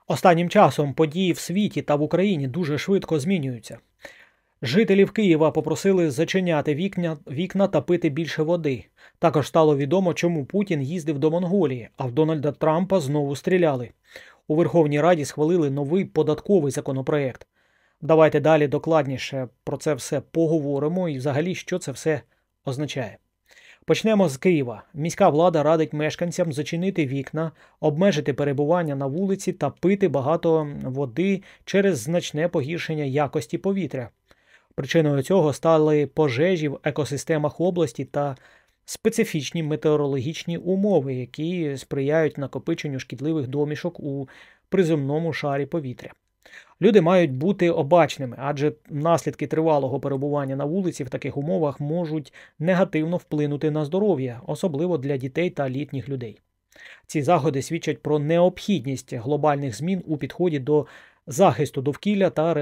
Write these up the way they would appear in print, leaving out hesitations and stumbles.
Останнім часом події в світі та в Україні дуже швидко змінюються. Жителів Києва попросили зачиняти вікна та пити більше води. Також стало відомо, чому Путін їздив до Монголії, а в Дональда Трампа знову стріляли. У Верховній Раді схвалили новий податковий законопроект. Давайте далі докладніше про це все поговоримо і взагалі, що це все означає. Почнемо з Києва. Міська влада радить мешканцям зачинити вікна, обмежити перебування на вулиці та пити багато води через значне погіршення якості повітря. Причиною цього стали пожежі в екосистемах області та специфічні метеорологічні умови, які сприяють накопиченню шкідливих домішок у приземному шарі повітря. Люди мають бути обачними, адже наслідки тривалого перебування на вулиці в таких умовах можуть негативно вплинути на здоров'я, особливо для дітей та літніх людей. Ці заходи свідчать про необхідність глобальних змін у підході до захисту довкілля та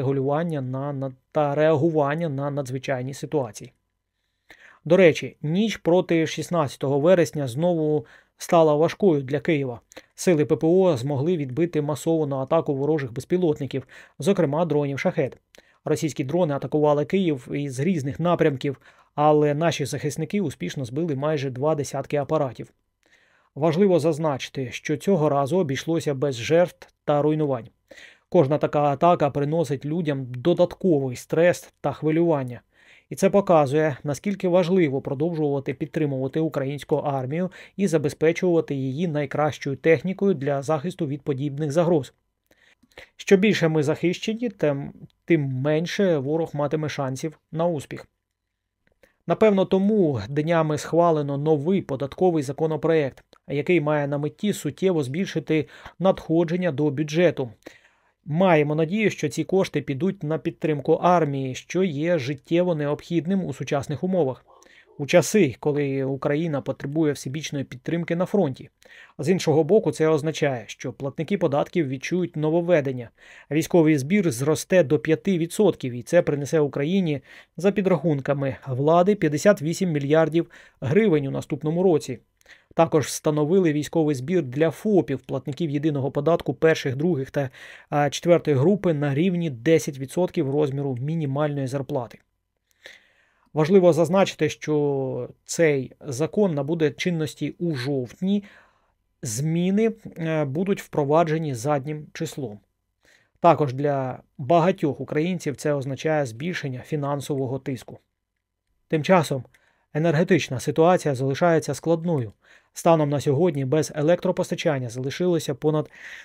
реагування на надзвичайні ситуації. До речі, ніч проти 16 вересня знову стала важкою для Києва. Сили ППО змогли відбити масовану атаку ворожих безпілотників, зокрема дронів «Шахед». Російські дрони атакували Київ із різних напрямків, але наші захисники успішно збили майже 2 десятки апаратів. Важливо зазначити, що цього разу обійшлося без жертв та руйнувань. Кожна така атака приносить людям додатковий стрес та хвилювання. І це показує, наскільки важливо продовжувати підтримувати українську армію і забезпечувати її найкращою технікою для захисту від подібних загроз. Що більше ми захищені, тим менше ворог матиме шансів на успіх. Напевно, тому днями схвалено новий податковий законопроект, який має на меті суттєво збільшити надходження до бюджету. Маємо надію, що ці кошти підуть на підтримку армії, що є життєво необхідним у сучасних умовах. У часи, коли Україна потребує всебічної підтримки на фронті. З іншого боку, це означає, що платники податків відчують нововведення. Військовий збір зросте до 5%, і це принесе Україні, за підрахунками влади, 58 мільярдів гривень у наступному році. Також встановили військовий збір для ФОПів, платників єдиного податку перших, других та четвертої групи на рівні 10% розміру мінімальної зарплати. Важливо зазначити, що цей закон набуде чинності у жовтні. Зміни будуть впроваджені заднім числом. Також для багатьох українців це означає збільшення фінансового тиску. Тим часом енергетична ситуація залишається складною. Станом на сьогодні без електропостачання залишилося понад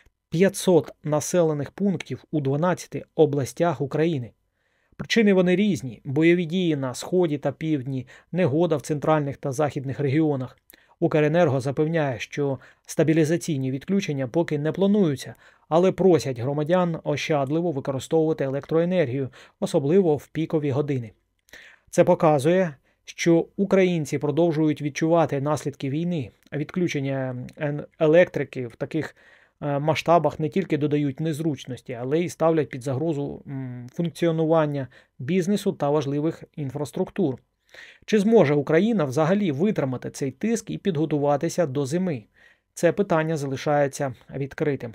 500 населених пунктів у 12 областях України. Причини вони різні – бойові дії на Сході та Півдні, негода в центральних та західних регіонах. Укренерго запевняє, що стабілізаційні відключення поки не плануються, але просять громадян ощадливо використовувати електроенергію, особливо в пікові години. Це показує, що українці продовжують відчувати наслідки війни. Відключення електрики в таких масштабах не тільки додають незручності, але й ставлять під загрозу функціонування бізнесу та важливих інфраструктур. Чи зможе Україна взагалі витримати цей тиск і підготуватися до зими? Це питання залишається відкритим.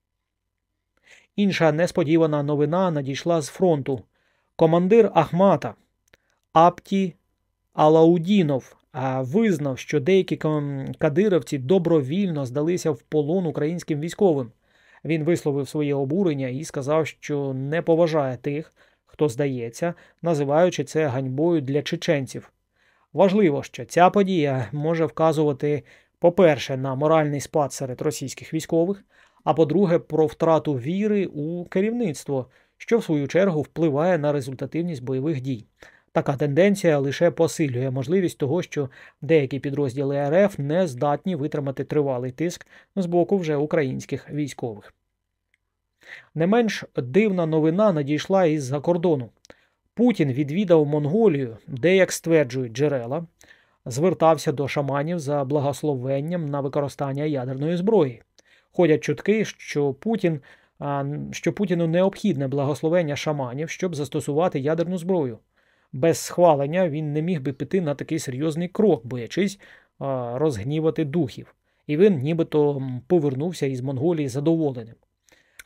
Інша несподівана новина надійшла з фронту. Командир Ахмата Апті Алаудінов визнав, що деякі кадировці добровільно здалися в полон українським військовим. Він висловив своє обурення і сказав, що не поважає тих, хто здається, називаючи це ганьбою для чеченців. Важливо, що ця подія може вказувати, по-перше, на моральний спад серед російських військових, а по-друге, про втрату віри у керівництво, що в свою чергу впливає на результативність бойових дій. Така тенденція лише посилює можливість того, що деякі підрозділи РФ не здатні витримати тривалий тиск з боку вже українських військових. Не менш дивна новина надійшла із-за кордону. Путін відвідав Монголію, де, як стверджують джерела, звертався до шаманів за благословенням на використання ядерної зброї. Ходять чутки, що Путіну необхідне благословення шаманів, щоб застосувати ядерну зброю. Без схвалення він не міг би піти на такий серйозний крок, боячись розгнівати духів. І він нібито повернувся із Монголії задоволеним.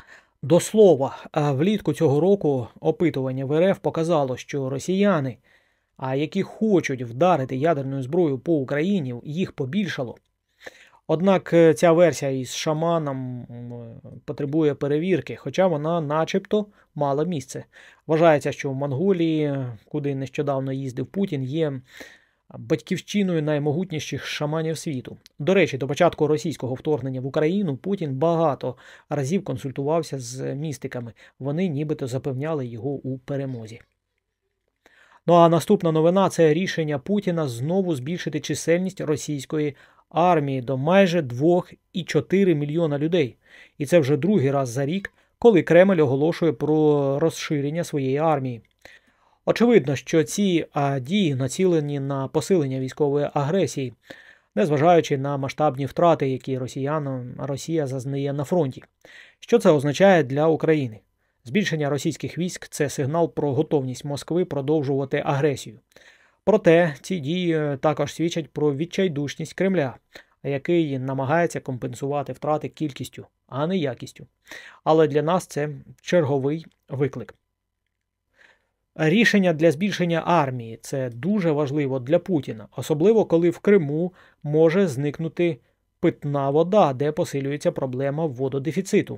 До слова, влітку цього року опитування в РФ показало, що росіяни, які хочуть вдарити ядерною зброєю по Україні, їх побільшало. Однак ця версія із шаманом потребує перевірки, хоча вона начебто мала місце. Вважається, що в Монголії, куди нещодавно їздив Путін, є батьківщиною наймогутніших шаманів світу. До речі, до початку російського вторгнення в Україну Путін багато разів консультувався з містиками. Вони нібито запевняли його у перемозі. Ну а наступна новина – це рішення Путіна знову збільшити чисельність російської армії до майже 2,4 мільйона людей. І це вже другий раз за рік, коли Кремль оголошує про розширення своєї армії. Очевидно, що ці дії націлені на посилення військової агресії, незважаючи на масштабні втрати, які Росія зазнає на фронті. Що це означає для України? Збільшення російських військ – це сигнал про готовність Москви продовжувати агресію. Проте ці дії також свідчать про відчайдушність Кремля, який намагається компенсувати втрати кількістю, а не якістю. Але для нас це черговий виклик. Рішення для збільшення армії – це дуже важливо для Путіна, особливо коли в Криму може зникнути питна вода, де посилюється проблема вододефіциту.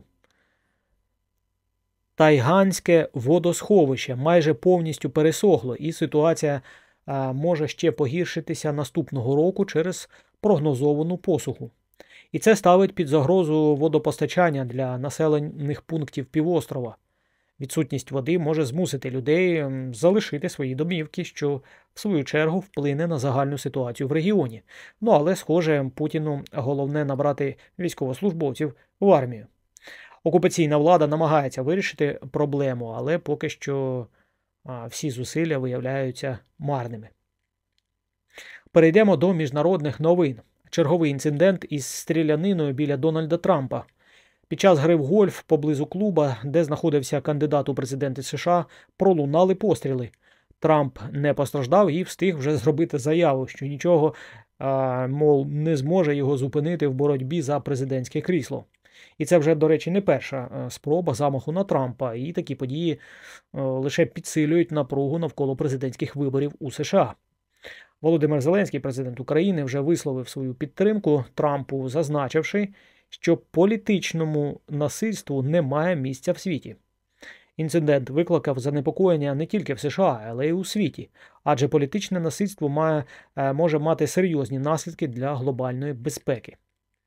Тайганське водосховище майже повністю пересохло, і ситуація може ще погіршитися наступного року через прогнозовану посуху. І це ставить під загрозу водопостачання для населених пунктів півострова. Відсутність води може змусити людей залишити свої домівки, що в свою чергу вплине на загальну ситуацію в регіоні. Ну, але, схоже, Путіну головне набрати військовослужбовців в армію. Окупаційна влада намагається вирішити проблему, але поки що всі зусилля виявляються марними. Перейдемо до міжнародних новин. Черговий інцидент із стріляниною біля Дональда Трампа. Під час гри в гольф поблизу клуба, де знаходився кандидат у президенти США, пролунали постріли. Трамп не постраждав і встиг вже зробити заяву, що нічого, мов, не зможе його зупинити в боротьбі за президентське крісло. І це вже, до речі, не перша спроба замаху на Трампа, і такі події лише підсилюють напругу навколо президентських виборів у США. Володимир Зеленський, президент України, вже висловив свою підтримку Трампу, зазначивши, що політичному насильству немає місця в світі. Інцидент викликав занепокоєння не тільки в США, але й у світі, адже політичне насильство може мати серйозні наслідки для глобальної безпеки.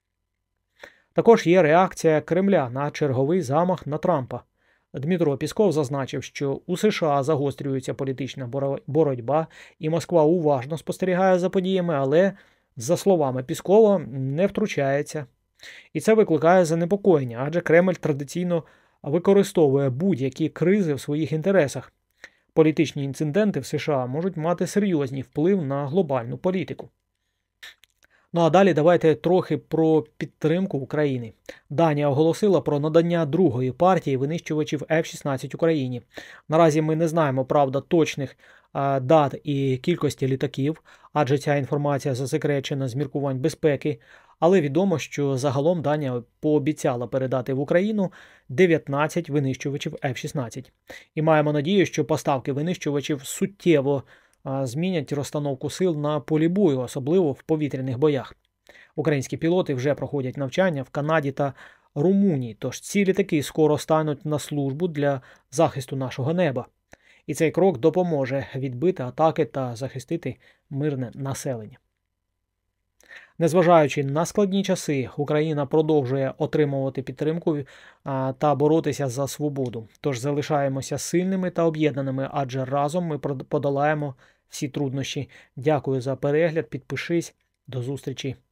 Також є реакція Кремля на черговий замах на Трампа. Дмитро Пісков зазначив, що у США загострюється політична боротьба, і Москва уважно спостерігає за подіями, але, за словами Піскова, не втручається. І це викликає занепокоєння, адже Кремль традиційно використовує будь-які кризи в своїх інтересах. Політичні інциденти в США можуть мати серйозний вплив на глобальну політику. Ну а далі давайте трохи про підтримку України. Данія оголосила про надання другої партії винищувачів F-16 Україні. Наразі ми не знаємо, правда, точних дат і кількості літаків, адже ця інформація засекречена з міркувань безпеки, але відомо, що загалом Данія пообіцяла передати в Україну 19 винищувачів F-16. І маємо надію, що поставки винищувачів суттєво змінять розстановку сил на полі бою, особливо в повітряних боях. Українські пілоти вже проходять навчання в Канаді та Румунії, тож ці літаки скоро стануть на службу для захисту нашого неба. І цей крок допоможе відбити атаки та захистити мирне населення. Незважаючи на складні часи, Україна продовжує отримувати підтримку та боротися за свободу. Тож залишаємося сильними та об'єднаними, адже разом ми подолаємо всі труднощі. Дякую за перегляд, підпишись, до зустрічі.